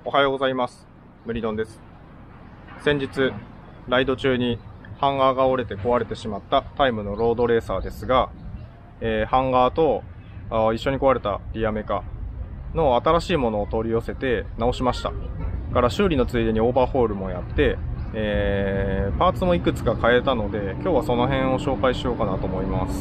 おはようございます。ムリドンです。先日、ライド中にハンガーが折れて壊れてしまったタイムのロードレーサーですが、ハンガーと一緒に壊れたリアメカの新しいものを取り寄せて直しました。から修理のついでにオーバーホールもやって、パーツもいくつか変えたので、今日はその辺を紹介しようかなと思います。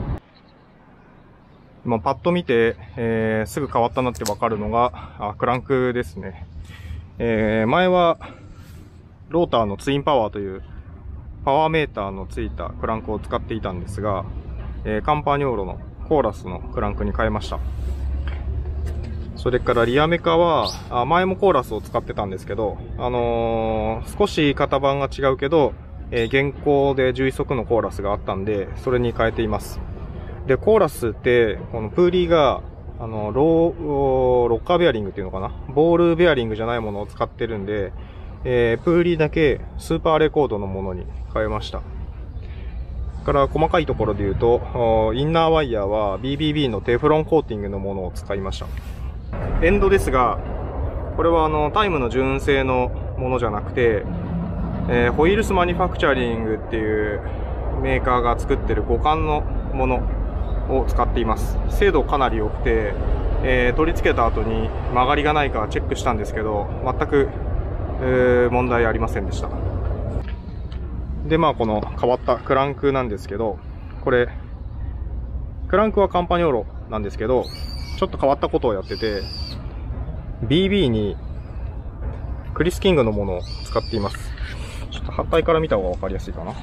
パッと見て、すぐ変わったなってわかるのがクランクですね。前はローターのツインパワーというパワーメーターのついたクランクを使っていたんですが、カンパニョーロのコーラスのクランクに変えました。それからリアメカは前もコーラスを使ってたんですけど、少し型番が違うけど、現行で11足のコーラスがあったんで、それに変えています。で、コーラスって、このプーリーが、ロッカーベアリングっていうのかな、ボールベアリングじゃないものを使ってるんで、プーリーだけスーパーレコードのものに変えました。から細かいところで言うと、インナーワイヤーは BBB のテフロンコーティングのものを使いました。エンドですが、これはタイムの純正のものじゃなくて、ホイールスマニファクチャリングっていうメーカーが作ってる互換のものを使っています。精度かなり良くて、取り付けた後に曲がりがないかチェックしたんですけど、全く、問題ありませんでした。で、この変わったクランクなんですけど、これ、クランクはカンパニョーロなんですけど、ちょっと変わったことをやってて、BB にクリス・キングのものを使っています。ちょっと反対から見た方がわかりやすいかな。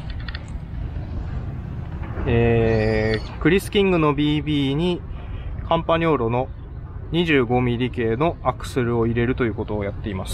クリス・キングの BB にカンパニョーロの 25mm 系のアクセルを入れるということをやっています。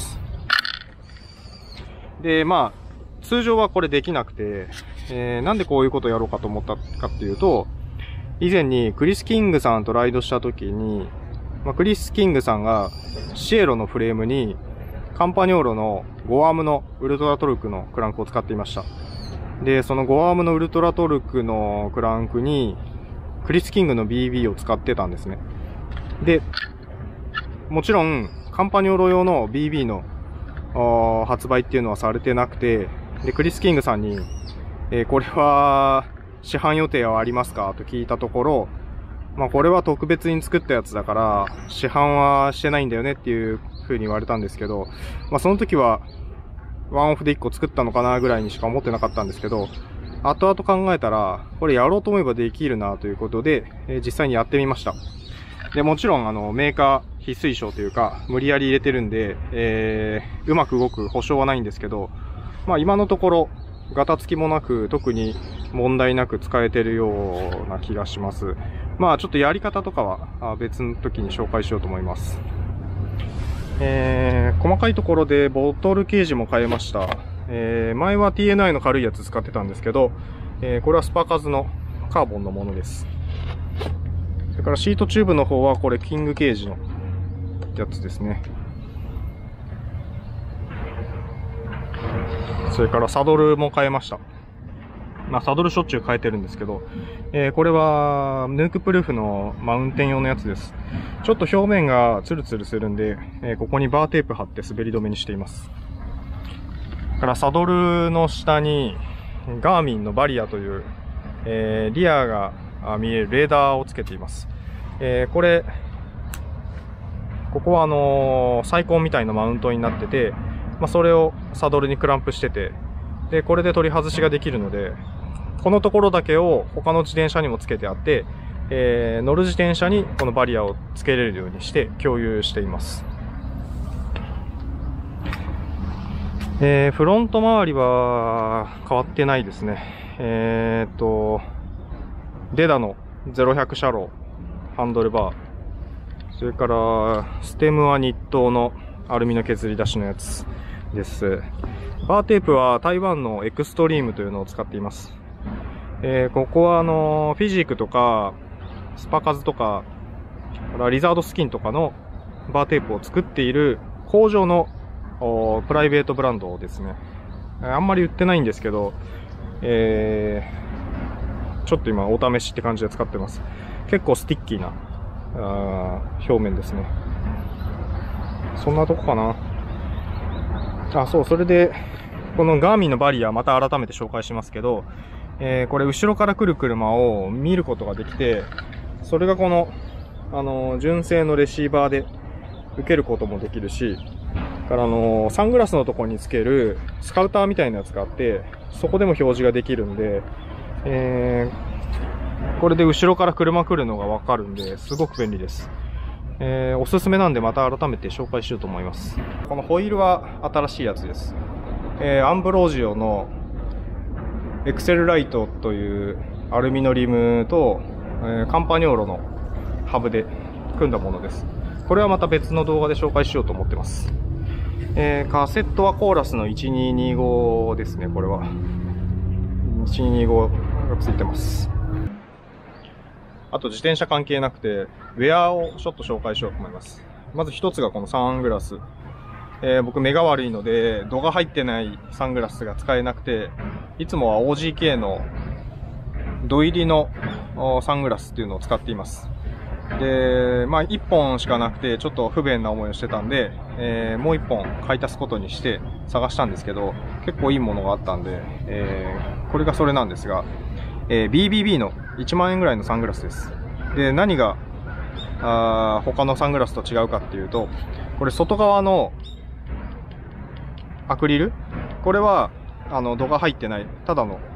で、通常はこれできなくて、なんでこういうことをやろうかと思ったかっていうと、以前にクリス・キングさんとライドした時に、クリス・キングさんがシエロのフレームにカンパニョーロの5アームのウルトラトルクのクランクを使っていました。で、その5アームのウルトラトルクのクランクにクリス・キングの BB を使ってたんですね。で、もちろんカンパニョーロ用の BB の発売っていうのはされてなくて、で、クリス・キングさんに、これは市販予定はありますかと聞いたところ、これは特別に作ったやつだから市販はしてないんだよねっていう風に言われたんですけど、その時はワンオフで1個作ったのかなぐらいにしか思ってなかったんですけど、後々考えたらこれやろうと思えばできるなということで、実際にやってみました。で、もちろんメーカー非推奨というか無理やり入れてるんで、うまく動く保証はないんですけど、今のところガタつきもなく特に問題なく使えてるような気がします。ちょっとやり方とかは別の時に紹介しようと思います。細かいところでボトルケージも変えました。前は TNI の軽いやつ使ってたんですけど、これはスパカズのカーボンのものです。それからシートチューブの方はこれキングケージのやつですね。それからサドルも変えました。サドルしょっちゅう変えてるんですけど、これはヌークプルーフのマウンテン用のやつです。ちょっと表面がツルツルするんで、ここにバーテープ貼って滑り止めにしています。からサドルの下にガーミンのバリアという、リアが見えるレーダーをつけています。ここはサイコンみたいなマウントになってて、それをサドルにクランプしてて、で、これで取り外しができるので、このところだけを他の自転車にもつけてあって、乗る自転車にこのバリアをつけれるようにして共有しています。フロント周りは変わってないですね。デダの0100シャロー、ハンドルバー。それから、ステムはニットのアルミの削り出しのやつです。バーテープは台湾のエクストリームというのを使っています。ここはフィジークとか、スパカズとか、リザードスキンとかのバーテープを作っている工場のプライベートブランドですね。あんまり売ってないんですけど、ちょっと今お試しって感じで使ってます。結構スティッキーな表面ですね。 そんなとこかな。あ、そう、それで、このガーミンのバリア、また改めて紹介しますけど、これ後ろから来る車を見ることができて、それがこの、純正のレシーバーで受けることもできるし、からサングラスのところにつけるスカウターみたいなやつがあって、そこでも表示ができるんで、これで後ろから車来るのがわかるんで、すごく便利です。おすすめなんでまた改めて紹介しようと思います。このホイールは新しいやつです。アンブロージオのエクセルライトというアルミのリムと、カンパニョーロのハブで組んだものです。これはまた別の動画で紹介しようと思ってます。カセットはコーラスの1225ですね、これは。1225がついてます。あと自転車関係なくて、ウェアをちょっと紹介しようと思います。まず一つがこのサングラス。僕目が悪いので、度が入ってないサングラスが使えなくて、いつもは OGK の度入りのサングラスっていうのを使っています。で、まあ1本しかなくてちょっと不便な思いをしてたんで、もう1本買い足すことにして探したんですけど、結構いいものがあったんで、これがそれなんですが、BBB の1万円ぐらいのサングラスです。で、何が他のサングラスと違うかっていうと、これ外側のアクリル、これは度が入ってない、ただの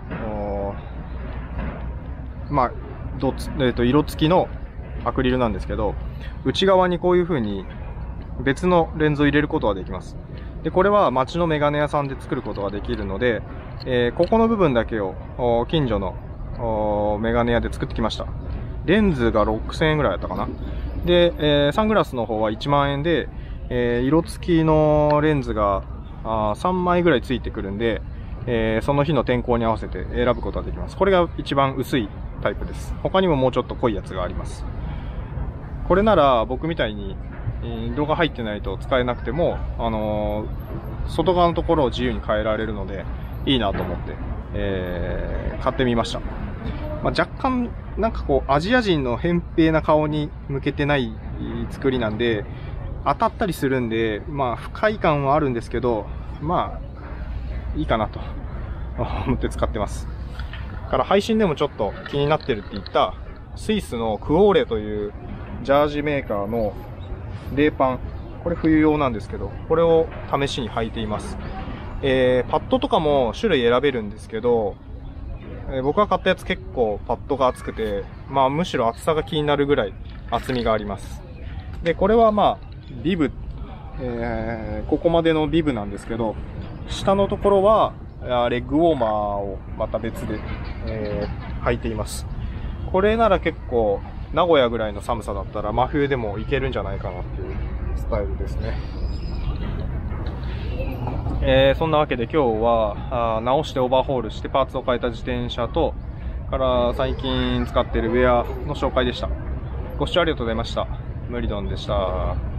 まあ色付きのアクリルなんですけど、内側にこういう風に別のレンズを入れることができます。で、これは街のメガネ屋さんで作ることができるので、ここの部分だけを近所のメガネ屋で作ってきました。レンズが6000円ぐらいだったかな。で、サングラスの方は1万円で、色付きのレンズが3枚ぐらいついてくるんで、その日の天候に合わせて選ぶことができます。これが一番薄いタイプです。他にももうちょっと濃いやつがあります。これなら僕みたいに度が入ってないと使えなくても、外側のところを自由に変えられるのでいいなと思って、買ってみました。まあ、若干なんかこうアジア人の扁平な顔に向けてない作りなんで当たったりするんで、まあ不快感はあるんですけど、まあいいかなと思って使ってます。から配信でもちょっと気になってるって言ったスイスのクオーレというジャージメーカーの冷パン、これ冬用なんですけど、これを試しに履いています。パッドとかも種類選べるんですけど、僕が買ったやつ結構パッドが厚くて、まあむしろ厚さが気になるぐらい厚みがあります。で、これはまあビブ、ここまでのビブなんですけど、下のところはレッグウォーマーをまた別で、履いています。これなら結構名古屋ぐらいの寒さだったら真冬でもいけるんじゃないかなっていうスタイルですね。そんなわけで今日は直してオーバーホールしてパーツを変えた自転車と、から最近使っているウェアの紹介でした。ご視聴ありがとうございました。ムリドンでした。